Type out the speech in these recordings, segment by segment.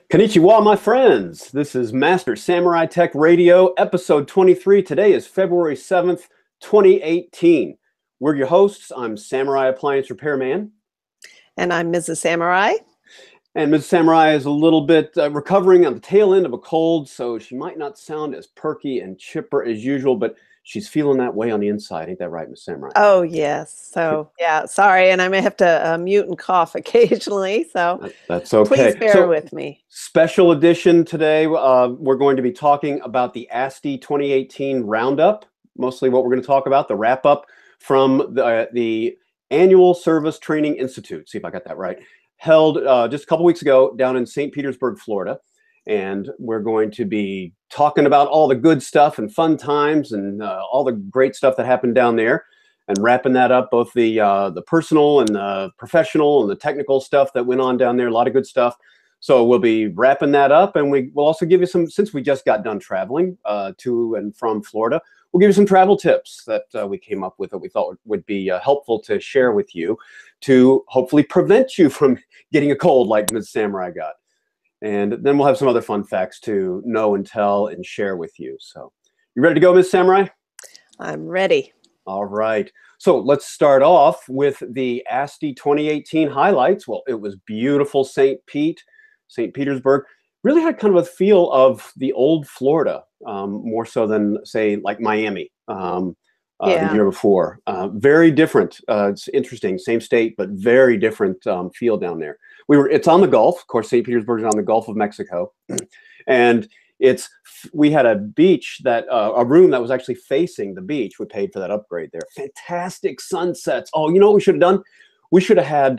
Konnichiwa, my friends. This is Master Samurai Tech Radio, episode 23. Today is February 7th, 2018. We're your hosts. I'm Samurai Appliance Repairman. And I'm Mrs. Samurai. And Mrs. Samurai is a little bit recovering on the tail end of a cold, so she might not sound as perky and chipper as usual, but she's feeling that way on the inside. Ain't that right, Mrs. Samurai? Oh, yes. So, yeah, sorry. And I may have to mute and cough occasionally. So that's okay. Please bear with me. Special edition today. We're going to be talking about the ASTI 2018 Roundup. Mostly what we're going to talk about, the wrap-up from the Annual Service Training Institute. See if I got that right. Held just a couple weeks ago down in St. Petersburg, Florida. And we're going to be talking about all the good stuff and fun times and all the great stuff that happened down there, and wrapping that up, both the personal and the professional and the technical stuff that went on down there. A lot of good stuff. So we'll be wrapping that up, and we'll also give you some, since we just got done traveling to and from Florida, we'll give you some travel tips that we came up with that we thought would be helpful to share with you to hopefully prevent you from getting a cold like Ms. Samurai got. And then we'll have some other fun facts to know and tell and share with you. So you ready to go, Ms. Samurai? I'm ready. All right. So let's start off with the ASTI 2018 highlights. Well, it was beautiful St. Petersburg. Really had kind of a feel of the old Florida, more so than, say, like Miami the year before. Very different. It's interesting. Same state, but very different feel down there. It's on the Gulf. Of course, St. Petersburg is on the Gulf of Mexico. And we had a beach a room that was actually facing the beach. We paid for that upgrade there. Fantastic sunsets. Oh, you know what we should have done? We should have had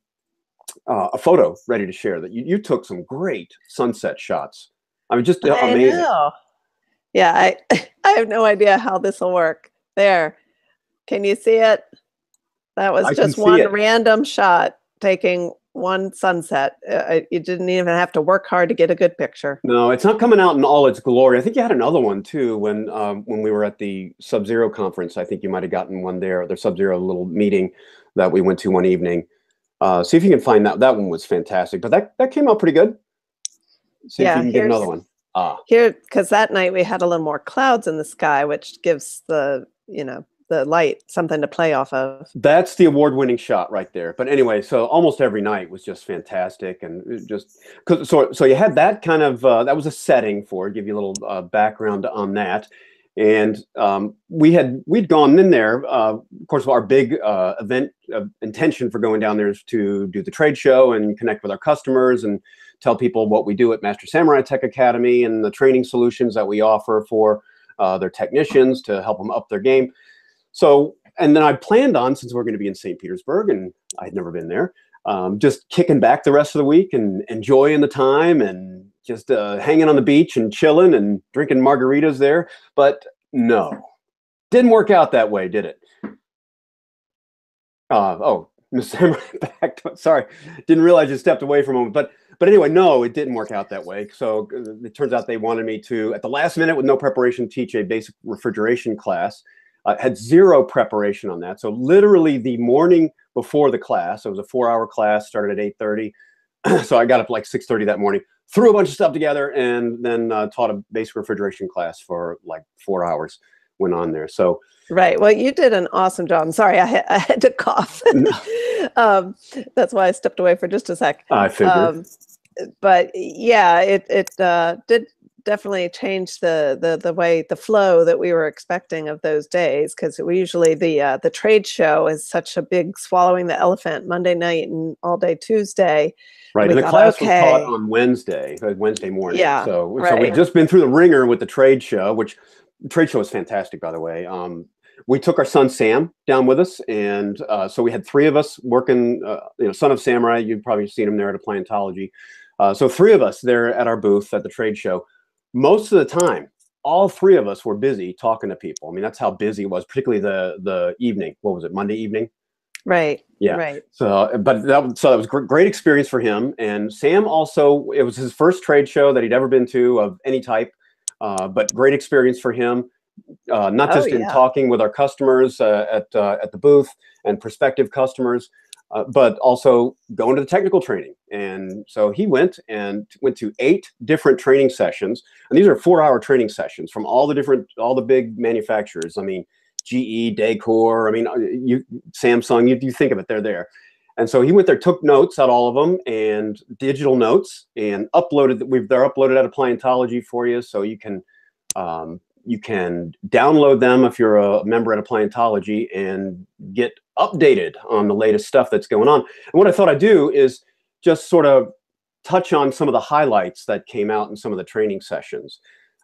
a photo ready to share. That you took some great sunset shots. I mean, just amazing. I know. Yeah, I have no idea how this will work. There. Can you see it? That was just one random shot taking one sunset. You didn't even have to work hard to get a good picture. No, it's not coming out in all its glory. I think you had another one too when we were at the Sub-Zero conference. I think you might have gotten one there. The Sub-Zero little meeting that we went to one evening. See if you can find that. That one was fantastic. But that came out pretty good. See if you can get another one. Here, because that night we had a little more clouds in the sky, which gives the light something to play off of. That's the award-winning shot right there. But anyway, so almost every night was just fantastic, and so you had that kind of that was a setting for it, give you a little background on that, and we'd gone in there. Of course, our big event intention for going down there is to do the trade show and connect with our customers and tell people what we do at Master Samurai Tech Academy and the training solutions that we offer for their technicians to help them up their game. So, and then I planned on, since we're going to be in St. Petersburg and I'd never been there, just kicking back the rest of the week and enjoying the time and just hanging on the beach and chilling and drinking margaritas there. But no, didn't work out that way, did it? Miss Samurai back. Sorry, didn't realize you stepped away for a moment. But anyway, no, it didn't work out that way. So it turns out they wanted me to, at the last minute with no preparation, teach a basic refrigeration class. Had zero preparation on that. So literally the morning before the class, it was a 4-hour class, started at 8:30. So I got up like 6:30 that morning, threw a bunch of stuff together, and then taught a basic refrigeration class for like 4 hours, went on there. So right. Well, you did an awesome job. I'm sorry, I had to cough. That's why I stepped away for just a sec. I figured. But yeah, it did definitely change the flow that we were expecting of those days, because we usually the trade show is such a big swallowing the elephant Monday night and all day Tuesday. Right, and the class was taught on Wednesday morning. Yeah, so we've just been through the ringer with the trade show, which the trade show is fantastic, by the way. We took our son Sam down with us, and so we had 3 of us working. Son of Samurai, you've probably seen him there at Appliantology. So 3 of us there at our booth at the trade show. Most of the time, all 3 of us were busy talking to people. I mean, that's how busy it was, particularly the evening. What was it, Monday evening? Right. Yeah. Right. So that was great experience for him. And Sam also, it was his first trade show that he'd ever been to of any type, but great experience for him. Not just in talking with our customers at the booth and prospective customers, but also going to the technical training. And so he went to 8 different training sessions. And these are 4-hour training sessions from all the big manufacturers. I mean, GE, Daycor, I mean, Samsung, you think of it, they're there. And so he went there, took notes out all of them, and digital notes, and uploaded. They're uploaded out of Appliantology for you, so you can download them if you're a member at Appliantology and get updated on the latest stuff that's going on. And what I thought I'd do is just sort of touch on some of the highlights that came out in some of the training sessions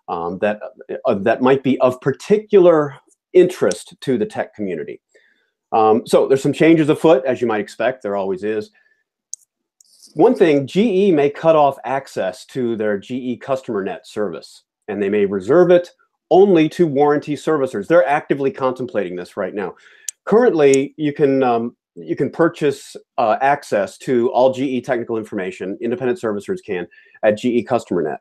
that might be of particular interest to the tech community. So there's some changes afoot, as you might expect. There always is. One thing, GE may cut off access to their GE Customer Net service, and they may reserve it only to warranty servicers. They're actively contemplating this right now. Currently, you can purchase access to all GE technical information, independent servicers can, at GE Customer Net.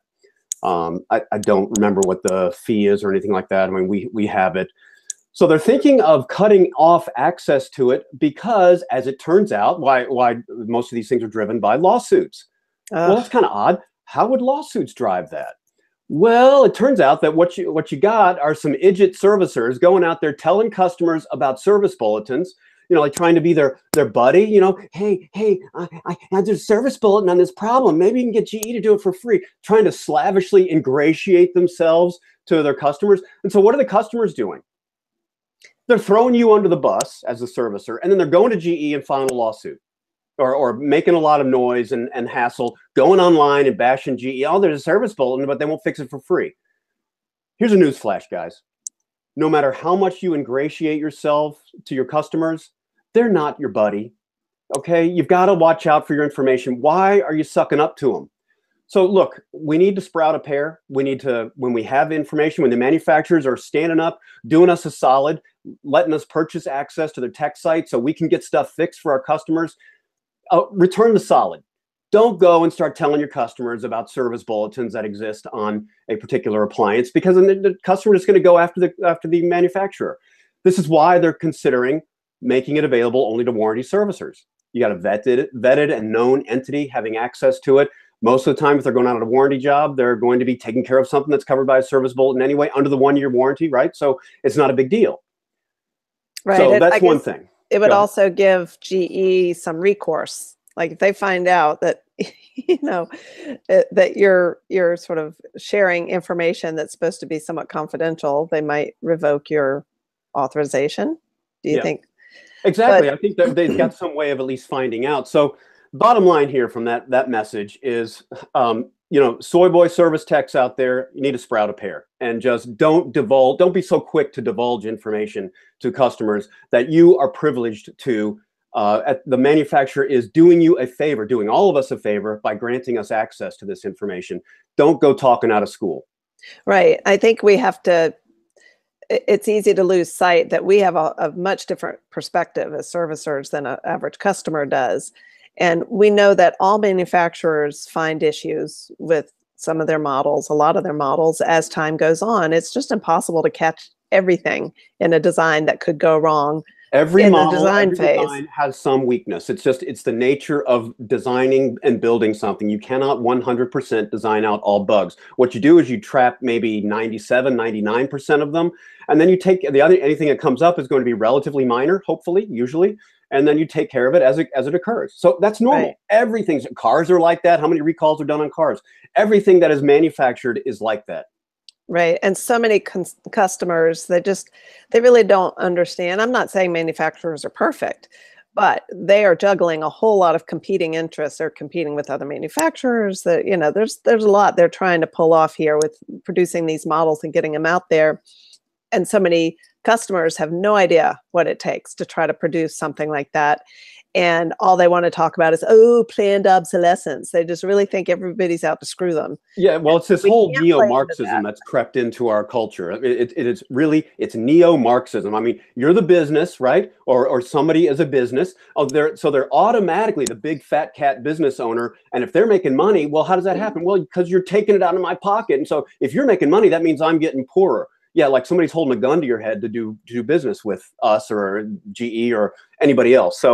I don't remember what the fee is or anything like that. I mean, we have it. So they're thinking of cutting off access to it because, as it turns out, why most of these things are driven by lawsuits. Well, that's kind of odd. How would lawsuits drive that? Well, it turns out that what you got are some idiot servicers going out there telling customers about service bulletins, like trying to be their buddy, hey, I had this service bulletin on this problem. Maybe you can get GE to do it for free, trying to slavishly ingratiate themselves to their customers. And so what are the customers doing? They're throwing you under the bus as a servicer, and then they're going to GE and filing a lawsuit, or making a lot of noise and hassle, going online and bashing GE. Oh, there's a service bulletin, but they won't fix it for free. Here's a news flash, guys. No matter how much you ingratiate yourself to your customers, they're not your buddy, okay? You've got to watch out for your information. Why are you sucking up to them? So look, we need to sprout a pair. We need to, when we have information, when the manufacturers are standing up, doing us a solid, letting us purchase access to their tech site so we can get stuff fixed for our customers, return the solid. Don't go and start telling your customers about service bulletins that exist on a particular appliance, because then the customer is going to go after the manufacturer. This is why they're considering making it available only to warranty servicers. You got a vetted and known entity having access to it. Most of the time, if they're going out on a warranty job, they're going to be taking care of something that's covered by a service bulletin anyway, under the 1-year warranty, right? So it's not a big deal. Right. So that's one thing. It would also give GE some recourse. Like if they find out that, that you're sort of sharing information that's supposed to be somewhat confidential, they might revoke your authorization. Do you think? Exactly. I think that they've got some way of at least finding out. So bottom line here from that message is, soy boy service techs out there, you need to sprout a pair, and just don't be so quick to divulge information to customers that you are privileged to. The manufacturer is doing you a favor, doing all of us a favor by granting us access to this information. Don't go talking out of school. Right. I think we have to, it's easy to lose sight that we have a much different perspective as servicers than an average customer does. And we know that all manufacturers find issues with some of their models, a lot of their models, as time goes on. It's just impossible to catch everything in a design that could go wrong. Every model, every design has some weakness. It's the nature of designing and building something. You cannot 100% design out all bugs. What you do is you trap maybe 97, 99% of them, and then you take anything that comes up is going to be relatively minor, hopefully, usually, and then you take care of it as it occurs. So that's normal. Right. Cars are like that. How many recalls are done on cars? Everything that is manufactured is like that. Right. And so many customers, they really don't understand. I'm not saying manufacturers are perfect, but they are juggling a whole lot of competing interests. They're competing with other manufacturers. That there's a lot they're trying to pull off here with producing these models and getting them out there. And so many customers have no idea what it takes to try to produce something like that. And all they want to talk about is, planned obsolescence. They just really think everybody's out to screw them. Yeah, well, it's this whole neo-Marxism that's crept into our culture. It's neo-Marxism. I mean, you're the business, right? Or somebody is a business. So they're automatically the big fat cat business owner. And if they're making money, well, how does that happen? Well, because you're taking it out of my pocket. And so if you're making money, that means I'm getting poorer. Yeah, like somebody's holding a gun to your head to do business with us or GE or anybody else. So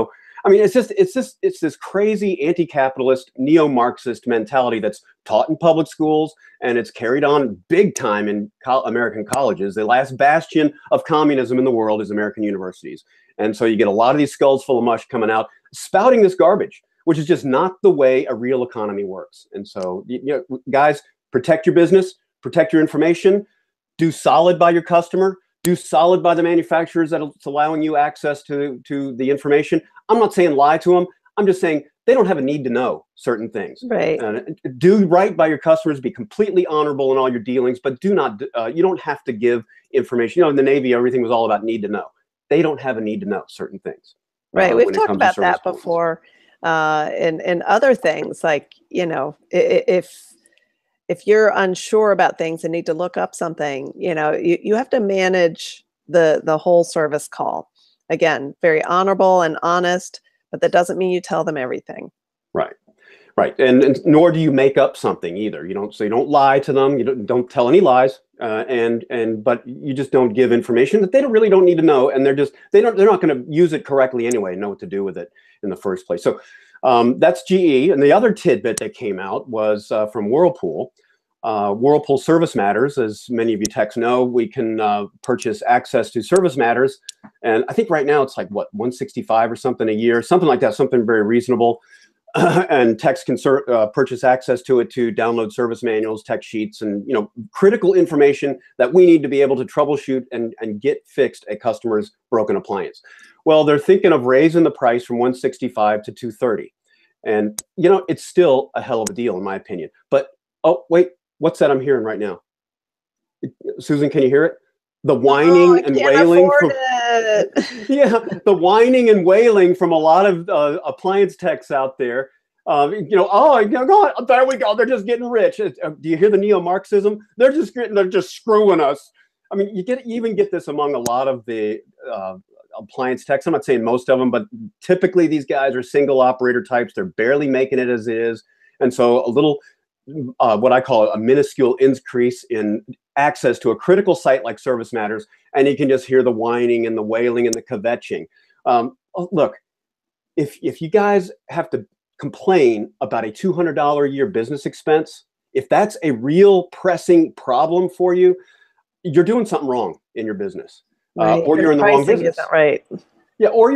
I mean, it's this crazy anti-capitalist, neo-Marxist mentality that's taught in public schools, and it's carried on big time in American colleges. The last bastion of communism in the world is American universities. And so you get a lot of these skulls full of mush coming out, spouting this garbage, which is just not the way a real economy works. And so, guys, protect your business, protect your information, do solid by your customer, do solid by the manufacturers that's allowing you access to the information. I'm not saying lie to them. I'm just saying they don't have a need to know certain things. Right. Do right by your customers, be completely honorable in all your dealings, but do not, you don't have to give information. You know, in the Navy, everything was all about need to know. They don't have a need to know certain things. Right. We've talked about that before in other things, like, you know, if you're unsure about things and need to look up something, you know, you have to manage the whole service call. Again, very honorable and honest, but that doesn't mean you tell them everything. Right. Right. And nor do you make up something either. You don't lie to them. You don't tell any lies. But you just don't give information that they really don't need to know. And they're not going to use it correctly anyway, know what to do with it in the first place. So that's GE. And the other tidbit that came out was from Whirlpool. Whirlpool Service Matters, as many of you techs know, we can purchase access to Service Matters. And I think right now it's like, what, $165 or something a year, something like that, something very reasonable. And techs can purchase access to it to download service manuals, tech sheets, and critical information that we need to be able to troubleshoot and get fixed a customer's broken appliance. Well, they're thinking of raising the price from $165 to $230. And it's still a hell of a deal in my opinion. But oh wait, what's that I'm hearing right now? Susan, can you hear it? The whining and wailing from yeah, the whining and wailing from a lot of appliance techs out there. Oh, God, there we go. They're just getting rich. Do you hear the neo-Marxism? They're just screwing us. I mean, you even get this among a lot of the appliance techs. I'm not saying most of them, but typically these guys are single operator types. They're barely making it as it is, and so a little. What I call a minuscule increase in access to a critical site like Service Matters, and you can just hear the whining and the wailing and the kvetching. Look, if you guys have to complain about a $200 a year business expense, if that's a real pressing problem for you, you're doing something wrong in your business, right. Or you're in the wrong business. Isn't right. Yeah, or you're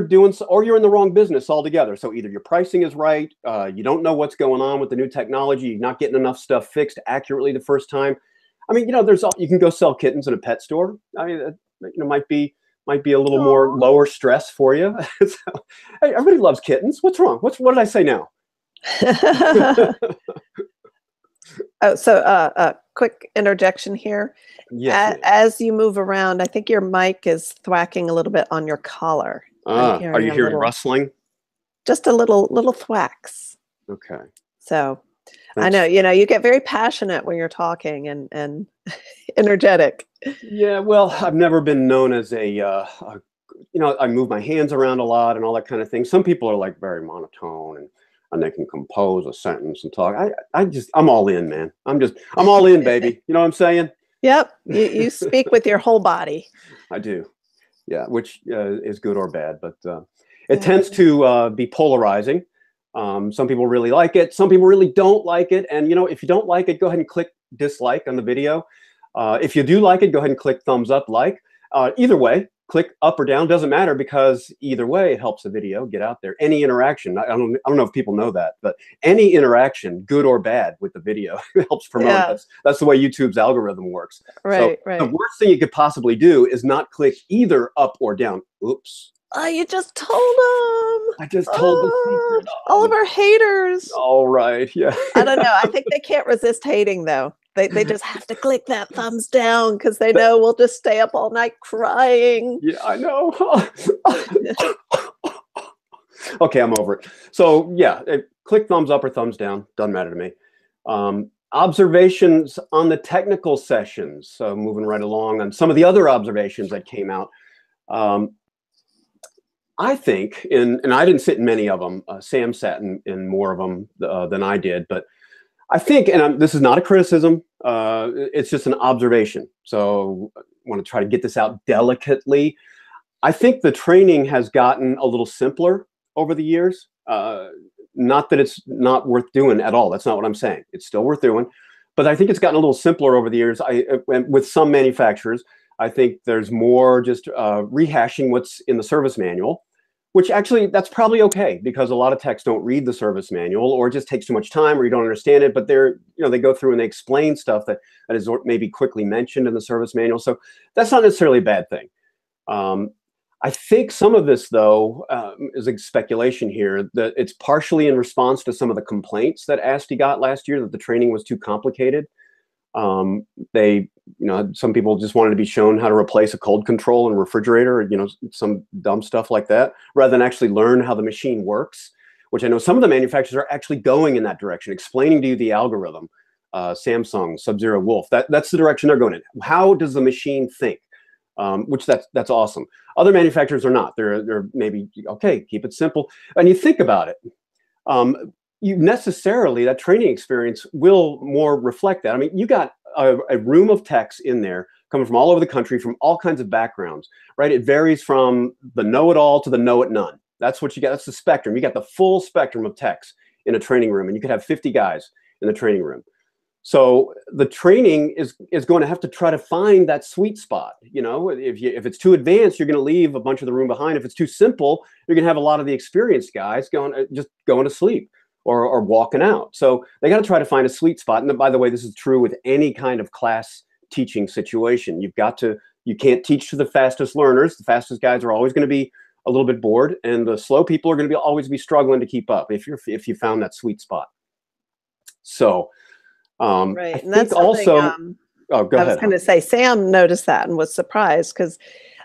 in the wrong business altogether. So either your pricing is right, you don't know what's going on with the new technology, you're not getting enough stuff fixed accurately the first time. I mean, you can go sell kittens in a pet store. I mean, might be a little more lower stress for you. So, hey, everybody loves kittens. What's wrong? What did I say now? Oh, so quick interjection here. Yes. As you move around, I think your mic is thwacking a little bit on your collar. Are you hearing rustling? Just a little thwacks. Okay. So I know, you get very passionate when you're talking and energetic. Yeah, well, I've never been known as I move my hands around a lot and all that kind of thing. Some people are like very monotone and they can compose a sentence and talk. I'm all in, man. I'm all in, baby. You know what I'm saying? Yep. You speak with your whole body. I do. Yeah, which is good or bad, but it tends to be polarizing. Some people really like it. Some people really don't like it. And, if you don't like it, go ahead and click dislike on the video. If you do like it, go ahead and click thumbs up, like. Either way, click up or down, doesn't matter, because either way, it helps the video get out there. Any interaction, I don't know if people know that, but any interaction, good or bad, with the video helps promote. Yeah. That's the way YouTube's algorithm works. Right, so the worst thing you could possibly do is not click either up or down. Oops. Oh, you just told them. I just told the secret. All of our haters. All right, yeah. I don't know. I think they can't resist hating, though. They just have to click that thumbs down because they know we'll just stay up all night crying. Yeah, I know. Okay, I'm over it. So yeah, click thumbs up or thumbs down. Doesn't matter to me. Observations on the technical sessions. So moving right along on some of the other observations that came out. I think, and I didn't sit in many of them. Sam sat in more of them than I did, but I think, and this is not a criticism, it's just an observation. So I want to try to get this out delicately. I think the training has gotten a little simpler over the years. Not that it's not worth doing at all. That's not what I'm saying. It's still worth doing. But I think it's gotten a little simpler over the years. With some manufacturers, I think there's more just rehashing what's in the service manual, which actually that's probably okay because a lot of techs don't read the service manual or it just takes too much time or you don't understand it. But they go through and they explain stuff that is maybe quickly mentioned in the service manual. So that's not necessarily a bad thing. I think some of this, though, is a speculation here, that it's partially in response to some of the complaints that ASTI got last year that the training was too complicated. Some people just wanted to be shown how to replace a cold control in a refrigerator, some dumb stuff like that, rather than actually learn how the machine works, which I know some of the manufacturers are actually going in that direction, explaining to you the algorithm. Samsung, Sub-Zero, Wolf, that's the direction they're going in. How does the machine think? Which that's awesome. Other manufacturers are not. They're maybe, okay, keep it simple. And you think about it, that training experience will more reflect that. I mean, you got a room of techs in there coming from all over the country, from all kinds of backgrounds, right? It varies from the know-it-all to the know-it-none. That's what you got. That's the spectrum. You got the full spectrum of techs in a training room, and you could have 50 guys in the training room. So the training is going to have to try to find that sweet spot. If it's too advanced, you're going to leave a bunch of the room behind. If it's too simple, you're going to have a lot of the experienced guys going to sleep or walking out. So they got to try to find a sweet spot. And by the way, this is true with any kind of class teaching situation. You can't teach to the fastest learners. The fastest guys are always going to be a little bit bored, and the slow people are going to always be struggling to keep up if you found that sweet spot. So. Right, and that's also. Oh, go ahead. I was going to say Sam noticed that and was surprised because,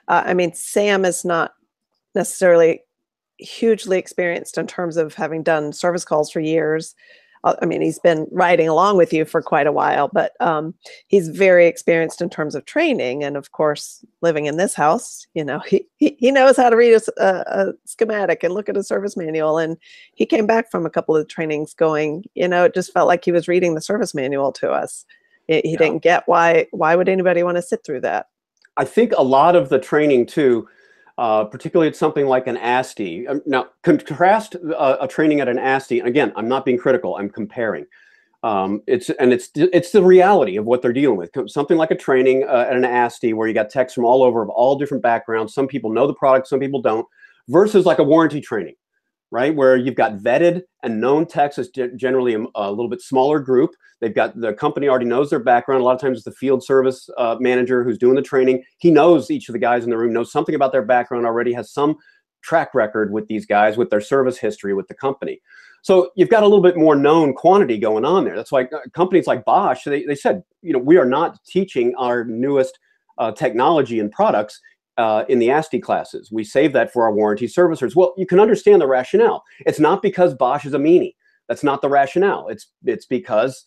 Sam is not necessarily hugely experienced in terms of having done service calls for years. He's been riding along with you for quite a while, but he's very experienced in terms of training. And of course, living in this house, he knows how to read a schematic and look at a service manual. And he came back from a couple of trainings going, it just felt like he was reading the service manual to us. He didn't get why would anybody want to sit through that? I think a lot of the training too, particularly at something like an ASTI. Now, contrast a training at an ASTI. And again, I'm not being critical. I'm comparing. It's the reality of what they're dealing with. Something like a training at an ASTI where you got techs from all over, of all different backgrounds. Some people know the product, some people don't. Versus like a warranty training, right, where you've got vetted and known techs. Is generally a little bit smaller group. They've got the company already knows their background. A lot of times it's the field service manager who's doing the training. He knows each of the guys in the room, knows something about their background already, has some track record with these guys, with their service history with the company. So you've got a little bit more known quantity going on there. That's why companies like Bosch, they said, we are not teaching our newest technology and products in the ASTI classes. We save that for our warranty servicers. Well, you can understand the rationale. It's not because Bosch is a meanie. That's not the rationale. It's because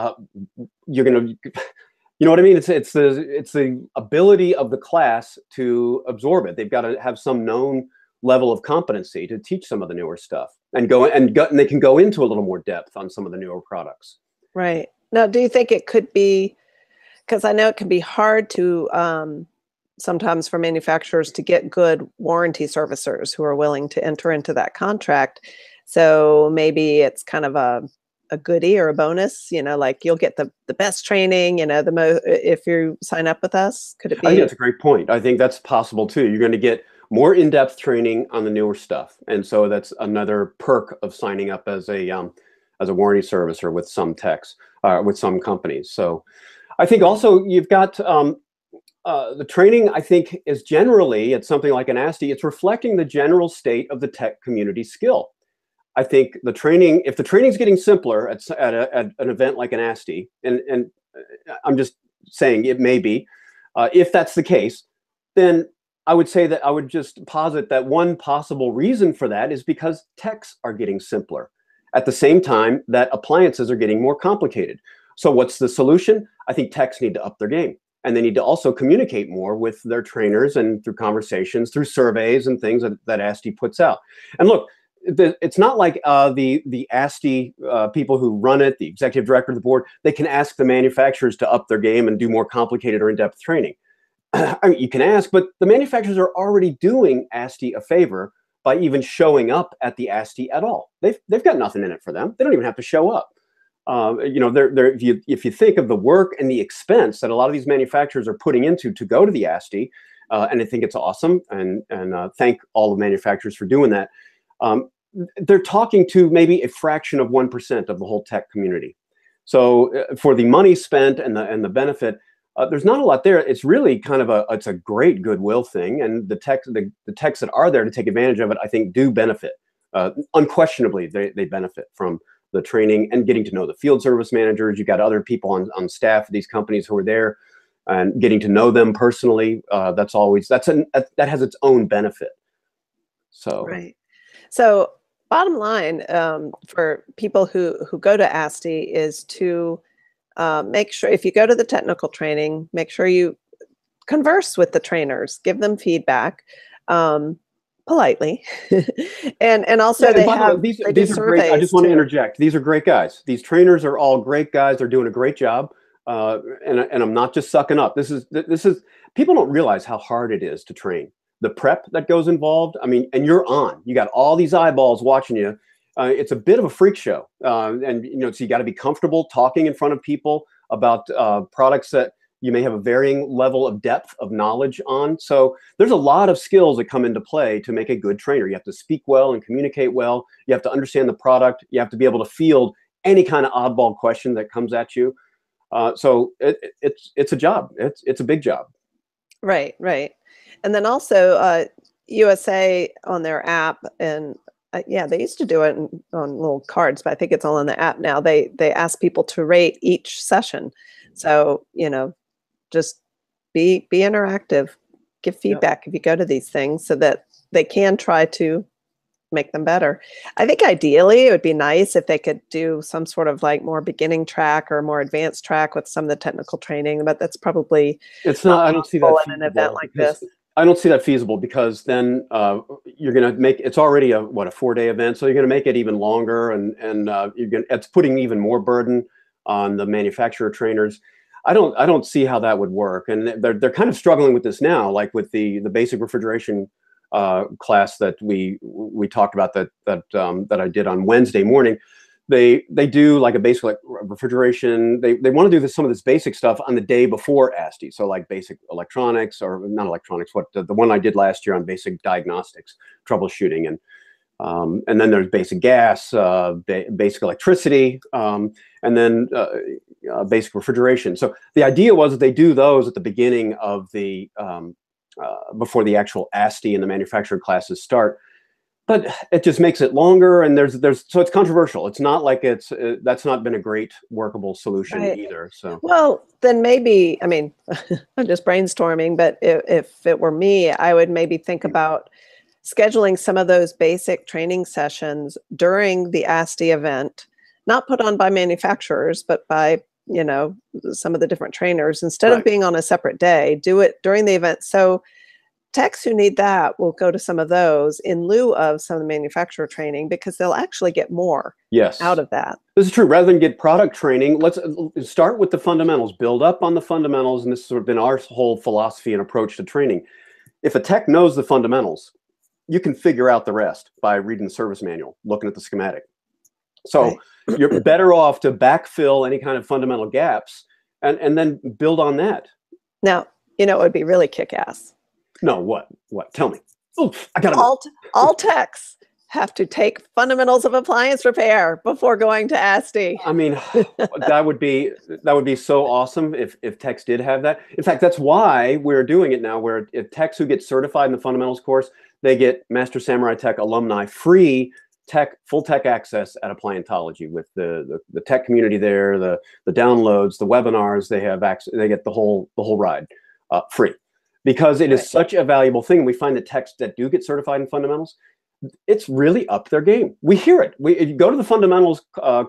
you're going to, what I mean? It's the ability of the class to absorb it. They've got to have some known level of competency to teach some of the newer stuff and they can go into a little more depth on some of the newer products. Right. Now, do you think it could be, because I know it can be hard to sometimes for manufacturers to get good warranty servicers who are willing to enter into that contract. So maybe it's kind of a goodie or a bonus, like you'll get the best training, if you sign up with us. Could it be? I think that's a great point. I think that's possible too. You're going to get more in-depth training on the newer stuff. And so that's another perk of signing up as a warranty servicer with some techs, with some companies. So I think also you've got the training, I think, is generally at something like an ASTI, it's reflecting the general state of the tech community skill. I think the training, if the training is getting simpler at an event like an ASTI, and I'm just saying it may be, if that's the case, then I would say that I would just posit that one possible reason for that is because techs are getting simpler at the same time that appliances are getting more complicated. So what's the solution? I think techs need to up their game, and they need to also communicate more with their trainers and through conversations, through surveys and things that ASTI puts out. And look, it's not like the ASTI people who run it, the executive director of the board, they can ask the manufacturers to up their game and do more complicated or in-depth training. I mean, you can ask, but the manufacturers are already doing ASTI a favor by even showing up at the ASTI at all. They've got nothing in it for them. They don't even have to show up. You know, if you think of the work and the expense that a lot of these manufacturers are putting into to go to the ASTI, and I think it's awesome, and thank all the manufacturers for doing that. They're talking to maybe a fraction of 1% of the whole tech community. So for the money spent and the benefit, there's not a lot there. It's really kind of it's a great goodwill thing, and the techs that are there to take advantage of it, I think, do benefit. Unquestionably, they benefit from the training and getting to know the field service managers. You've got other people on staff at these companies who are there, and getting to know them personally. That has its own benefit. So right. So bottom line, for people who go to ASTI is to make sure, if you go to the technical training, make sure you converse with the trainers, give them feedback politely, and also yeah, they have these are great. I just want to interject. These are great guys. These trainers are all great guys. They're doing a great job, and I'm not just sucking up. This is people don't realize how hard it is to train. The prep that goes involved. I mean, and you're on. You got all these eyeballs watching you. It's a bit of a freak show, and you know, so you got to be comfortable talking in front of people about products that you may have a varying level of depth of knowledge on. So there's a lot of skills that come into play to make a good trainer. You have to speak well and communicate well. You have to understand the product. You have to be able to field any kind of oddball question that comes at you. So it's a job. It's a big job. Right, right. And then also USA on their app, and yeah, they used to do it on little cards, but I think it's all in the app now. They ask people to rate each session. So, you know, just be interactive, give feedback if you go to these things so that they can try to make them better. I think ideally it would be nice if they could do some sort of like more beginning track or more advanced track with some of the technical training, but that's probably not I don't see that in an event like this. I don't see that feasible, because then you're going to make it's already a 4-day event, so you're going to make it even longer, and it's putting even more burden on the manufacturer trainers. I don't see how that would work, and they're kind of struggling with this now, like with the basic refrigeration class that we talked about that I did on Wednesday morning. They do like a basic refrigeration. They want to do some of this basic stuff on the day before ASTI. So like basic electronics, or not electronics, what the one I did last year on basic diagnostics, troubleshooting, and then there's basic gas, basic electricity, and then basic refrigeration. So the idea was that they do those at the beginning of the before the actual ASTI and the manufacturing classes start. But it just makes it longer, and so it's controversial. It's not like that's not been a great workable solution either. So well, then maybe, I mean, I'm just brainstorming, but if it were me, I would maybe think about scheduling some of those basic training sessions during the ASTI event, not put on by manufacturers, but by, you know, some of the different trainers. Instead of being on a separate day, do it during the event. So techs who need that will go to some of those in lieu of some of the manufacturer training, because they'll actually get more out of that. This is true. Rather than get product training, let's start with the fundamentals, build up on the fundamentals. And this has sort of been our whole philosophy and approach to training. If a tech knows the fundamentals, you can figure out the rest by reading the service manual, looking at the schematic. So you're better off to backfill any kind of fundamental gaps and then build on that. Now, you know, it would be really kick-ass. No, what? Tell me. Oh, I got all techs have to take fundamentals of appliance repair before going to ASTI. I mean, that would be so awesome if techs did have that. In fact, that's why we're doing it now, where if techs who get certified in the fundamentals course, they get Master Samurai Tech alumni free full tech access at Appliantology with the tech community there, the downloads, the webinars. They have access. They get the whole ride free. Because it is such a valuable thing. And we find that techs that do get certified in fundamentals, it's really up their game. We hear it. If you go to the fundamentals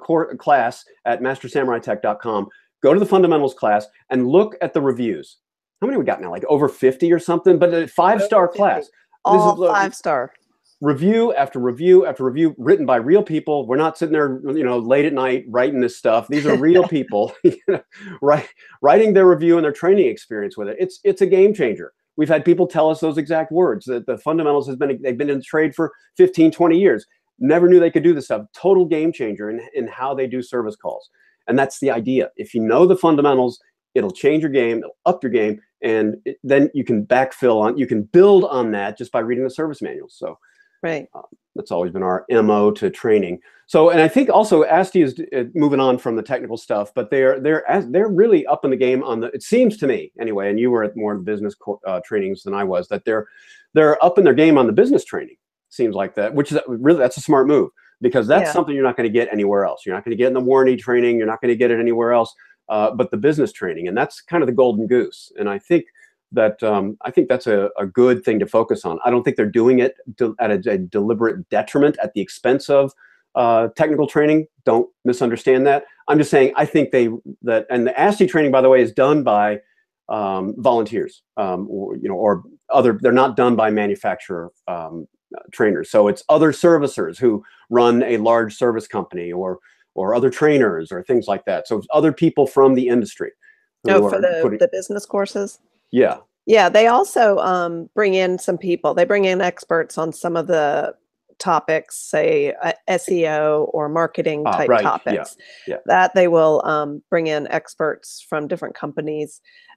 class at mastersamurai.tech.com, go to the fundamentals class and look at the reviews. How many we got now? Like over 50 or something, but a 5-star class. All 5-star. Review after review after review, written by real people. We're not sitting there, you know, late at night writing this stuff. These are real people, writing their review and their training experience with it. It's a game changer. We've had people tell us those exact words, that the fundamentals they've been in the trade for 15, 20 years. Never knew they could do this stuff. Total game changer in how they do service calls. And that's the idea. If you know the fundamentals, it'll change your game, it'll up your game, and then you can you can build on that just by reading the service manuals. So right. That's always been our MO to training. So, and I think also ASTI is moving on from the technical stuff, but they're really up in the game on it seems to me anyway, and you were at more business trainings than I was, that they're up in their game on the business training. Seems like that, which is really, that's a smart move, because that's something you're not going to get anywhere else. You're not going to get in the warranty training. You're not going to get it anywhere else, but the business training. And that's kind of the golden goose. And I think that's a good thing to focus on. I don't think they're doing it at a deliberate detriment at the expense of technical training. Don't misunderstand that. I'm just saying, I think and the ASTI training, by the way, is done by volunteers, or other, they're not done by manufacturer trainers. So it's other servicers who run a large service company, or other trainers or things like that. So it's other people from the industry. Oh, for the business courses? Yeah. Yeah, they also bring in some people. They bring in experts on some of the topics, say SEO or marketing type topics. Yeah. That they will bring in experts from different companies.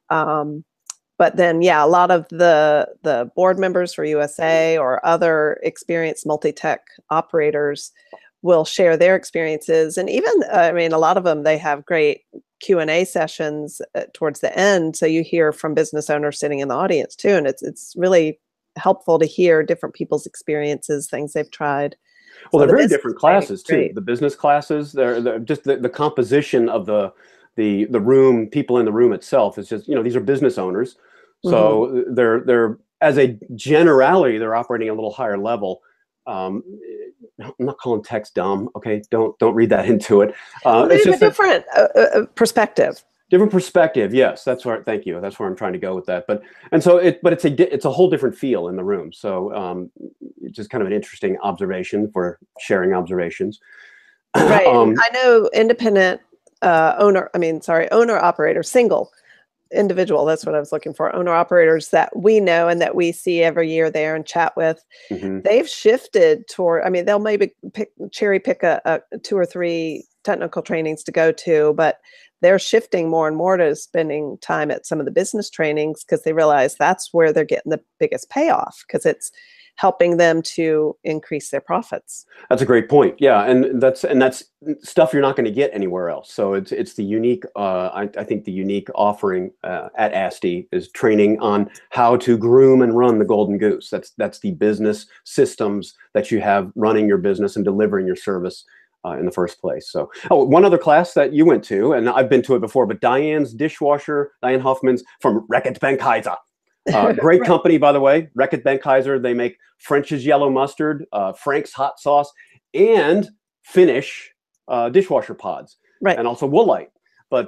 But then, a lot of the board members for USA or other experienced multi-tech operators will share their experiences. And even, a lot of them, they have great Q&A sessions towards the end. So you hear from business owners sitting in the audience too. And it's really helpful to hear different people's experiences, things they've tried. Well, they're very different classes too. The business classes, they're just the composition of the room, people in the room itself is just, these are business owners. So they're as a generality, they're operating at a little higher level. I'm not calling techs dumb. Okay. Don't read that into it. It's just a different perspective. Different perspective. Yes. That's where, thank you. That's where I'm trying to go with that. But it's a whole different feel in the room. So it's just kind of an interesting observation for sharing observations. Right. I know independent owner operator, single individual, that's what I was looking for, owner operators that we know and that we see every year there and chat with. They've shifted toward, they'll maybe cherry pick a 2 or 3 technical trainings to go to, but they're shifting more and more to spending time at some of the business trainings, because they realize that's where they're getting the biggest payoff, because it's helping them to increase their profits. That's a great point. Yeah, and that's stuff you're not going to get anywhere else. So it's the unique. I think the unique offering at ASTI is training on how to groom and run the golden goose. That's the business systems that you have running your business and delivering your service in the first place. So, one other class that you went to, and I've been to it before, but Diane Hoffman's from Reckitt Benckiser. Great company, by the way, Reckitt Benckiser. They make French's yellow mustard, Frank's hot sauce, and Finish dishwasher pods, and also Woolite. But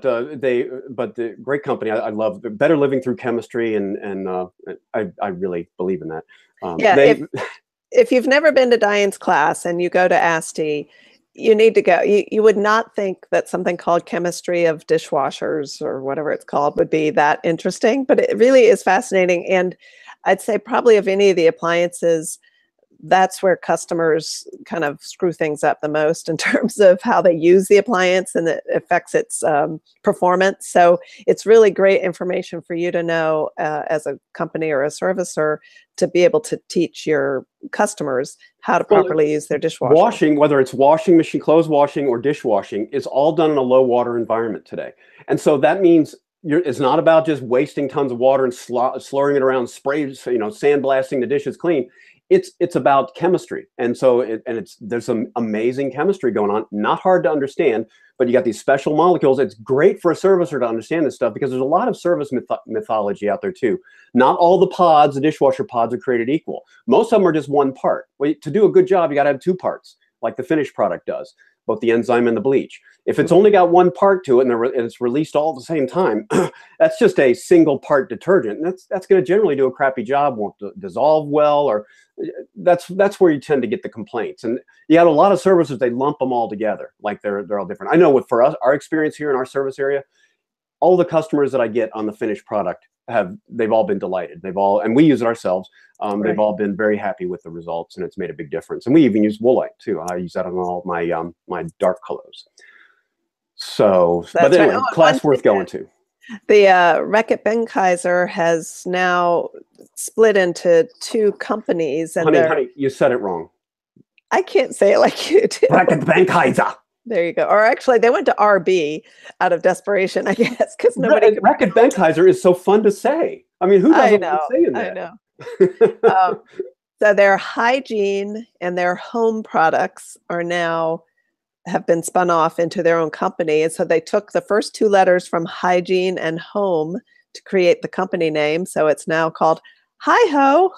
the great company. I love Better Living Through Chemistry, and I really believe in that. If you've never been to Diane's class and you go to ASTI, you need to go. You would not think that something called chemistry of dishwashers or whatever it's called would be that interesting, but it really is fascinating. And I'd say probably of any of the appliances, that's where customers kind of screw things up the most in terms of how they use the appliance, and it affects its performance. So it's really great information for you to know as a company or a servicer, to be able to teach your customers how to properly use their dishwasher. Washing, whether it's washing machine, clothes washing, or dishwashing, is all done in a low water environment today. And so that means it's not about just wasting tons of water and slurring it around, sandblasting the dishes clean. It's about chemistry. And so there's some amazing chemistry going on, not hard to understand, but you got these special molecules. It's great for a servicer to understand this stuff, because there's a lot of service mythology out there too. Not all the dishwasher pods are created equal. Most of them are just one part. Well, to do a good job, you got to have 2 parts, like the finished product does, both the enzyme and the bleach. If it's only got one part to it and it's released all at the same time, that's just a single part detergent. And that's going to generally do a crappy job, won't dissolve well, or that's where you tend to get the complaints. And you have a lot of services, they lump them all together, like they're all different. I know for us, our experience here in our service area, all the customers that I get on the finished product they've all been delighted. And we use it ourselves. They've all been very happy with the results, and it's made a big difference. And we even use woolite too. I use that on all my my dark colors. So, but anyway, right. class worth going to. The Reckitt Benckiser has now split into 2 companies. And honey, you said it wrong. I can't say it like you do. Reckitt Benckiser. There you go. Or actually, they went to RB out of desperation, I guess, because nobody. Reckitt Benckiser is so fun to say. I mean, who doesn't like saying that? I know. So their hygiene and their home products have been spun off into their own company. And so they took the first 2 letters from hygiene and home to create the company name. So it's now called Hi-Ho.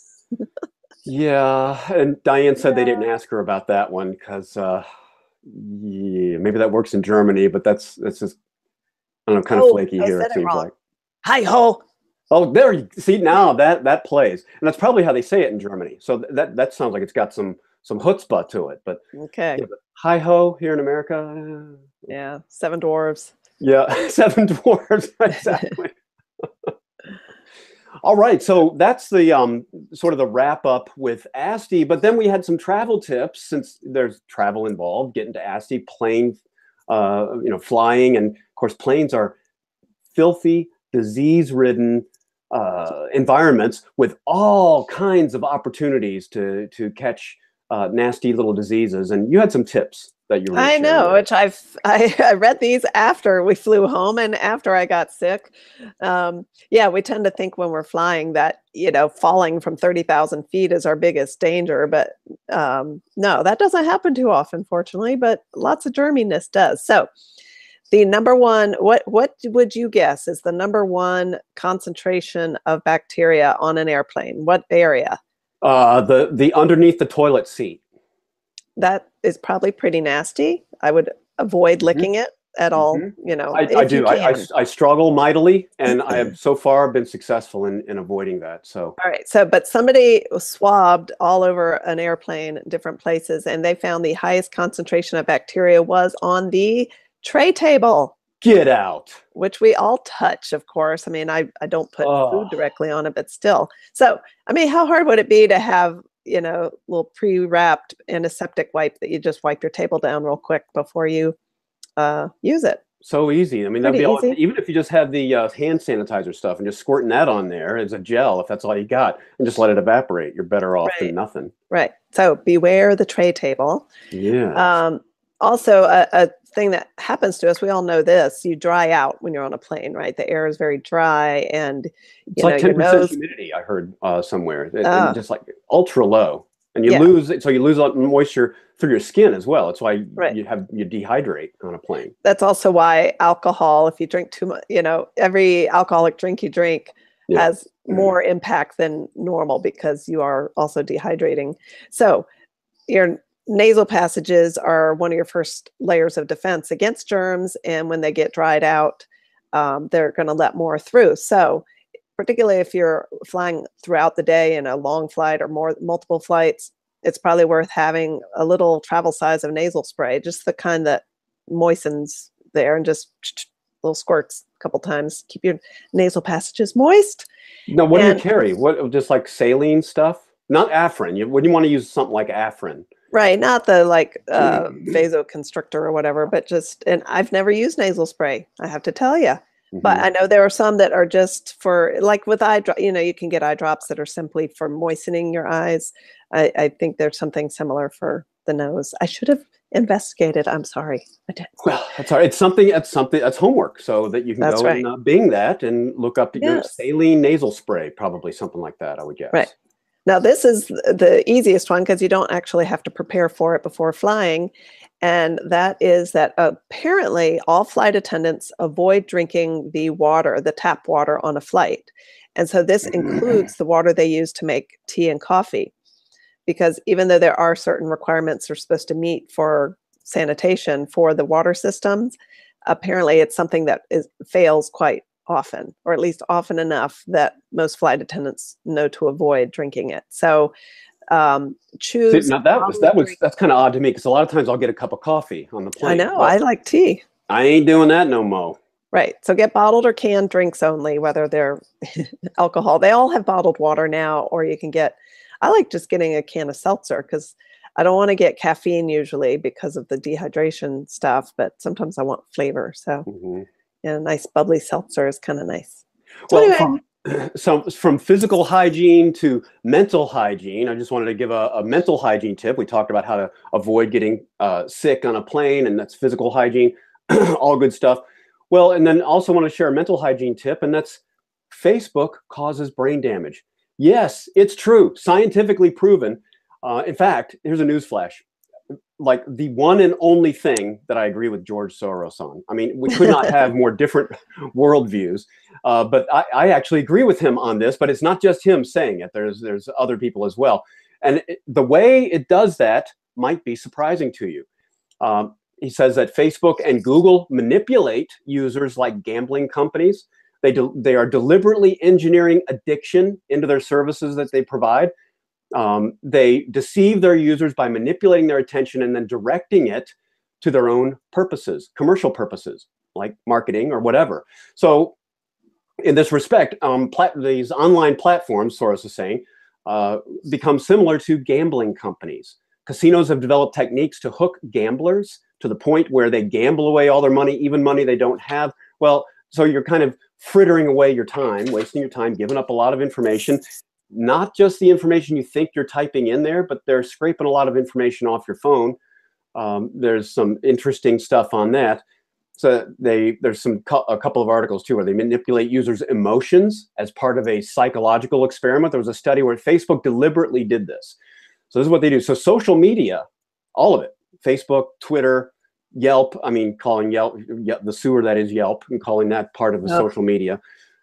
Yeah. And Diane said they didn't ask her about that one because maybe that works in Germany, but that's just, I don't know, kind of flaky here, it seems like. Hi-ho. Oh, there you see, now that plays. And that's probably how they say it in Germany. So that sounds like it's got some chutzpah to it. But okay. Yeah, hi-ho here in America. Yeah, 7 dwarves. Yeah, 7 dwarves, exactly. All right, so that's the sort of the wrap up with ASTI, but then we had some travel tips since there's travel involved, getting to ASTI, plane, flying, and of course planes are filthy, disease-ridden environments with all kinds of opportunities to catch nasty little diseases. And you had some tips that you were I know, which I read these after we flew home and after I got sick. Yeah, we tend to think when we're flying that, falling from 30,000 feet is our biggest danger. But no, that doesn't happen too often, fortunately, but lots of germiness does. So the number one, what would you guess is the number one concentration of bacteria on an airplane? What area? The underneath the toilet seat. That is probably pretty nasty. I would avoid licking it at all. I do. I struggle mightily, and I have so far been successful in avoiding that. So all right. So, but somebody swabbed all over an airplane, different places, and they found the highest concentration of bacteria was on the tray table. Get out. Which we all touch, of course. I mean, I don't put food directly on it, but still. So, I mean, how hard would it be to have, little pre-wrapped antiseptic wipe that you just wipe your table down real quick before you use it? So easy. I mean, that'd be all, even if you just have the hand sanitizer stuff and just squirting that on there as a gel, if that's all you got, and just let it evaporate, you're better off than nothing. Right. So beware the tray table. Yeah. Also, a thing that happens to us, we all know this, you dry out when you're on a plane, right? The air is very dry, and it's like 10% humidity, I heard somewhere. Just like ultra low. And you lose a lot of moisture through your skin as well. That's why you dehydrate on a plane. That's also why alcohol, if you drink too much, every alcoholic drink you drink has more impact than normal because you are also dehydrating. So your nasal passages are one of your first layers of defense against germs. And when they get dried out, they're going to let more through. So particularly if you're flying throughout the day in a long flight or multiple flights, it's probably worth having a little travel size of nasal spray, just the kind that moistens there, and just little squirts a couple times. Keep your nasal passages moist. Now, what do you carry? What, just like saline stuff? Not Afrin. You want to use something like Afrin. Right, not the vasoconstrictor or whatever, but just, and I've never used nasal spray, I have to tell you. But I know there are some that are just for, like with eye drop, you can get eye drops that are simply for moistening your eyes. I think there's something similar for the nose. I should have investigated. I'm sorry. I didn't. Well, that's all right. It's something that's homework, so that you can go and Bing that and look up your saline nasal spray, probably something like that, I would guess. Right. Now, this is the easiest one because you don't actually have to prepare for it before flying. And that is that apparently all flight attendants avoid drinking the water, the tap water on a flight. And so this includes the water they use to make tea and coffee. Because even though there are certain requirements they're supposed to meet for sanitation for the water systems, apparently it's something that fails quite often, or at least often enough that most flight attendants know to avoid drinking it. So choose. See, now that's kind of odd to me, because a lot of times I'll get a cup of coffee on the plane. I know. I like tea. I ain't doing that no more. Right. So get bottled or canned drinks only, whether they're alcohol. They all have bottled water now, or you can get, I like just getting a can of seltzer because I don't want to get caffeine usually because of the dehydration stuff, but sometimes I want flavor. So, Mhm. yeah, a nice bubbly seltzer is kind of nice. So Well, anyway, from physical hygiene to mental hygiene, I just wanted to give a mental hygiene tip. We talked about how to avoid getting sick on a plane, and that's physical hygiene, all good stuff. Well, and then also want to share a mental hygiene tip, and that's Facebook causes brain damage. Yes, it's true, scientifically proven. In fact, here's a news flash. Like the one and only thing that I agree with George Soros on. I mean, we could not have more different worldviews, but I actually agree with him on this. But it's not just him saying it. There's other people as well, and the way it does that might be surprising to you. He says that Facebook and Google manipulate users like gambling companies. They are deliberately engineering addiction into their services that they provide. They deceive their users by manipulating their attention and then directing it to their own purposes, commercial purposes, like marketing or whatever. So in this respect, these online platforms, Soros is saying, become similar to gambling companies. Casinos have developed techniques to hook gamblers to the point where they gamble away all their money, even money they don't have. Well, so you're kind of frittering away your time, wasting your time, giving up a lot of information. Not just the information you think you're typing in there, but they're scraping a lot of information off your phone. There's some interesting stuff on that. So there's a couple of articles too where they manipulate users' emotions as part of a psychological experiment. There was a study where Facebook deliberately did this. So this is what they do. So social media, all of it, Facebook, Twitter, Yelp. I mean, calling Yelp the sewer that is Yelp, and calling that part of the social media.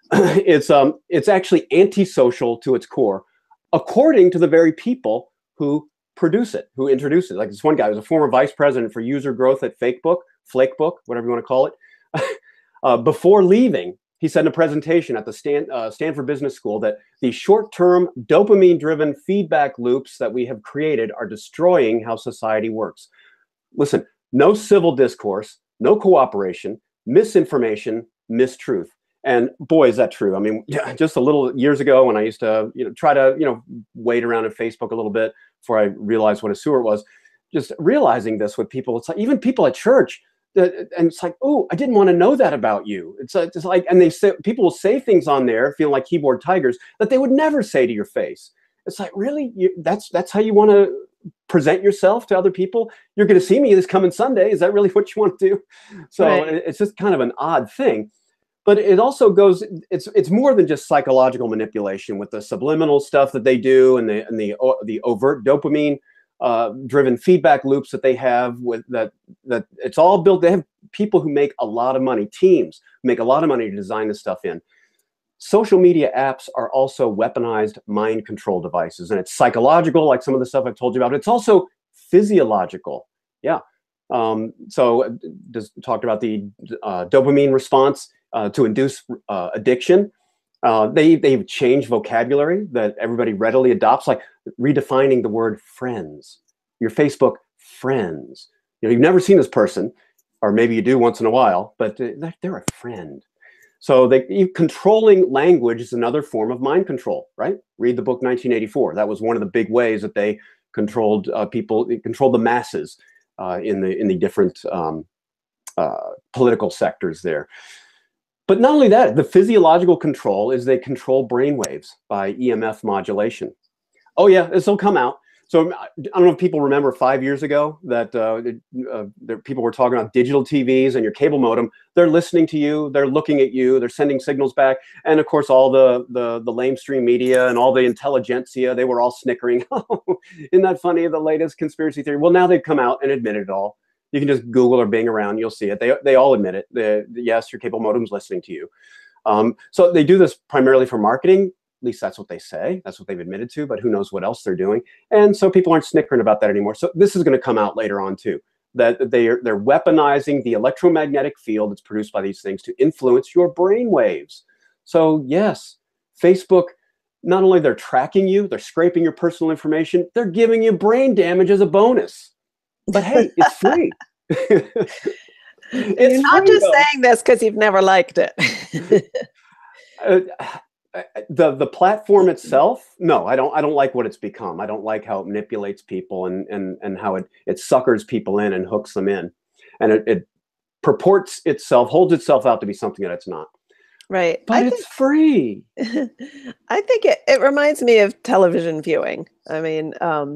It's actually antisocial to its core, according to the very people who produce it, who introduce it. Like this one guy was a former vice president for user growth at Flakebook, whatever you want to call it. Before leaving, he said in a presentation at the Stanford Business School that the short-term dopamine-driven feedback loops that we have created are destroying how society works. Listen, no civil discourse, no cooperation, misinformation, mistruth. And boy, is that true. I mean, just a little years ago when I used to, try to, wait around at Facebook a little bit before I realized what a sewer was, just realizing this with people. It's like, even people at church, and it's like, oh, I didn't want to know that about you. It's like, and people will say things on there, feeling like keyboard tigers, that they would never say to your face. It's like, really? That's how you want to present yourself to other people? You're going to see me this coming Sunday. Is that really what you want to do? So right. It's just kind of an odd thing. But it also goes, it's more than just psychological manipulation with the subliminal stuff that they do and the overt dopamine driven feedback loops that they have with that it's all built. They have people who make a lot of money, teams who make a lot of money to design this stuff in. Social media apps are also weaponized mind control devices, and it's psychological, like some of the stuff I've told you about. It's also physiological. Yeah. So just talked about the dopamine response to induce addiction. They've changed vocabulary that everybody readily adopts, like redefining the word friends. Your Facebook friends. You've never seen this person, or maybe you do once in a while, but they're a friend. So controlling language is another form of mind control, right? Read the book 1984. That was one of the big ways that they controlled people, controlled the masses in the different political sectors there. But not only that, the physiological control is they control brainwaves by EMF modulation. Oh yeah, this will come out. So I don't know if people remember 5 years ago that people were talking about digital TVs and your cable modem. They're listening to you, they're looking at you, they're sending signals back. And of course, all the lamestream media and all the intelligentsia, they were all snickering. Isn't that funny, the latest conspiracy theory? Well, now they've come out and admitted it all. You can just Google or Bing around, you'll see it. They all admit it. Yes, your cable modem's listening to you. So they do this primarily for marketing. At least that's what they say. That's what they've admitted to, but who knows what else they're doing. And so people aren't snickering about that anymore. So this is going to come out later on too, that they're weaponizing the electromagnetic field that's produced by these things to influence your brain waves. So yes, Facebook, not only they're tracking you, they're scraping your personal information, they're giving you brain damage as a bonus. But hey, it's free. And It's you're not free just though. saying this because you've never liked it. Uh, the platform itself, no, I don't like what it's become. I don't like how it manipulates people and how it suckers people in and hooks them in, and it purports itself, holds itself out to be something that it's not. Right. But it's free. I think it reminds me of television viewing. I mean,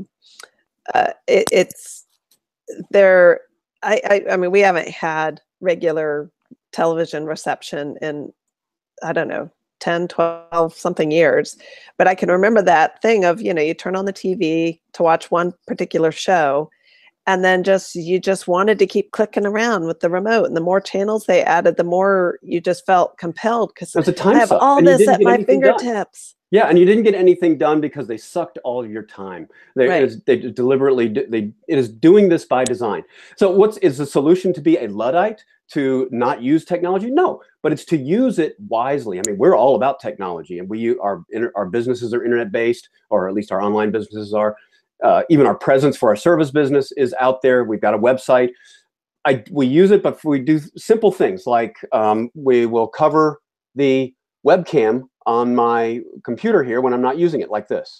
it's there. I mean, we haven't had regular television reception in, I don't know, 10, 12 something years. But I can remember that thing of, you turn on the TV to watch one particular show, and then you just wanted to keep clicking around with the remote. And the more channels they added, the more you just felt compelled because It's a I time have suck, all and you this didn't at get my anything done. fingertips. Yeah, and you didn't get anything done because they sucked all of your time. Right. They deliberately it is doing this by design. So, is the solution to be a Luddite, to not use technology? No, but it's to use it wisely. I mean, we're all about technology, and our businesses are internet based, or at least our online businesses are. Even our presence for our service business is out there. We've got a website. We use it, but we do simple things like we will cover the webcam on my computer here when I'm not using it, like this.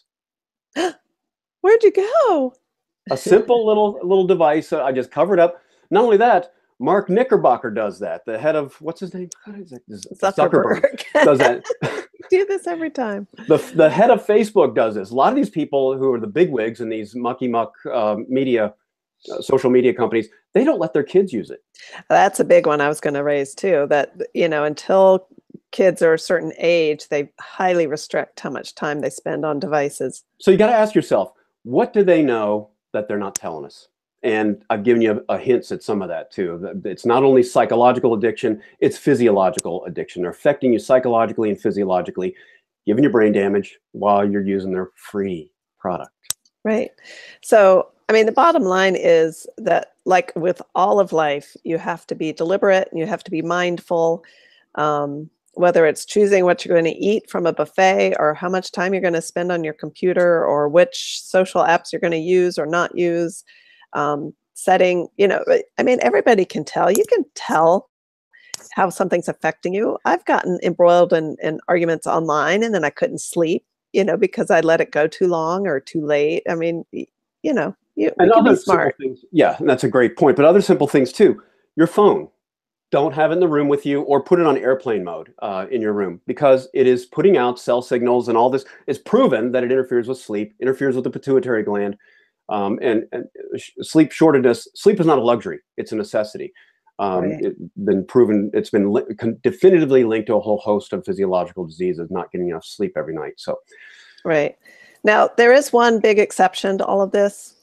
Where'd you go? A simple little device. I just cover it up. Not only that, Mark Knickerbocker does that. The head of, what's his name? Zuckerberg does that. Do this every time. The head of Facebook does this. A lot of these people who are the bigwigs in these mucky muck media, social media companies, they don't let their kids use it. That's a big one I was going to raise too, that, until kids are a certain age, they highly restrict how much time they spend on devices. So you got to ask yourself, what do they know that they're not telling us? And I've given you a hints at some of that too. It's not only psychological addiction, it's physiological addiction. They're affecting you psychologically and physiologically, giving you brain damage while you're using their free product. Right. So, I mean, the bottom line is that, like with all of life, you have to be deliberate and you have to be mindful, whether it's choosing what you're going to eat from a buffet, or how much time you're going to spend on your computer, or which social apps you're going to use or not use. Setting, I mean, everybody can tell. You can tell how something's affecting you. I've gotten embroiled in arguments online, and then I couldn't sleep, because I let it go too long or too late. I mean, we And can be other simple smart. things. Yeah, and that's a great point. But other simple things too. Your phone. Don't have it in the room with you, or put it on airplane mode in your room, because it is putting out cell signals, and all this is proven that it interferes with sleep, interferes with the pituitary gland, and sleep shortness. Sleep is not a luxury; it's a necessity. Right. It's been proven. It's been definitively linked to a whole host of physiological diseases, not getting enough sleep every night. So, Right. Now, there is one big exception to all of this.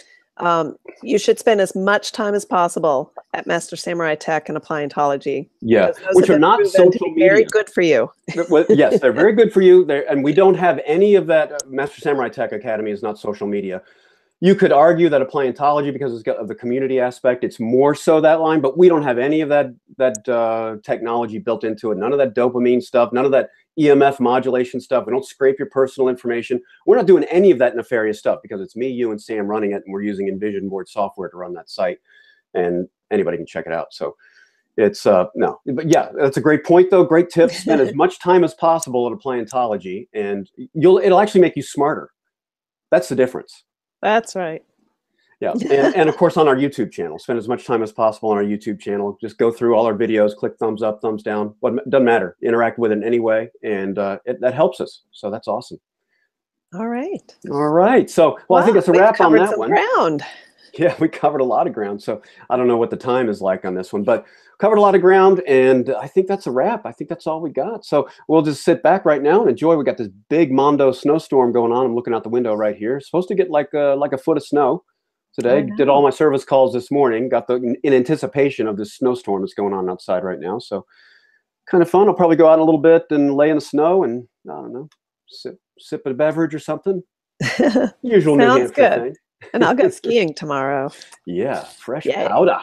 You should spend as much time as possible at Master Samurai Tech and Appliantology. yeah, Because those which have are been not proven to social be very media. good for you. Well, yes, they're very good for you. And we don't have any of that. Master Samurai Tech Academy is not social media. You could argue that Appliantology, because it's got the community aspect, it's more so that line, but we don't have any of that technology built into it. None of that dopamine stuff, none of that EMF modulation stuff. We don't scrape your personal information. We're not doing any of that nefarious stuff, because it's me, you, and Sam running it, and we're using Envision Board software to run that site, and anybody can check it out. So it's no, but yeah, that's a great point though. Great tip. Spend as much time as possible at Appliantology, and it'll actually make you smarter. That's the difference. That's right. Yeah, and of course on our YouTube channel, spend as much time as possible on our YouTube channel. Just go through all our videos, click thumbs up, thumbs down. What doesn't matter. Interact with it in any way, and that helps us. So that's awesome. All right. All right. So, well, I think it's a wrap on that one. Ground. Yeah, we covered a lot of ground. So I don't know what the time is like on this one, but covered a lot of ground, and I think that's a wrap. I think that's all we got. So we'll just sit back right now and enjoy. We got this big Mondo snowstorm going on. I'm looking out the window right here. Supposed to get like a foot of snow today. Did all my service calls this morning. Got in anticipation of this snowstorm that's going on outside right now. So kind of fun. I'll probably go out a little bit and lay in the snow and, I don't know, sip a beverage or something. Usual New Hampshire good. thing. And I'll go skiing tomorrow. Yeah, fresh Yay. powder.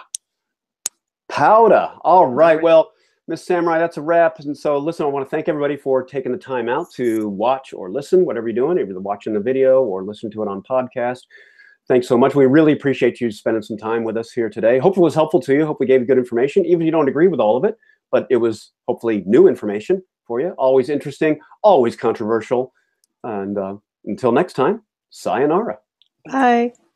Powder. All right. Well, Miss Samurai, that's a wrap. And so, listen, I want to thank everybody for taking the time out to watch or listen, whatever you're doing, either watching the video or listening to it on podcast. Thanks so much. We really appreciate you spending some time with us here today. Hope it was helpful to you. Hope we gave you good information, even if you don't agree with all of it, but it was hopefully new information for you. Always interesting, always controversial. And until next time, sayonara. Bye.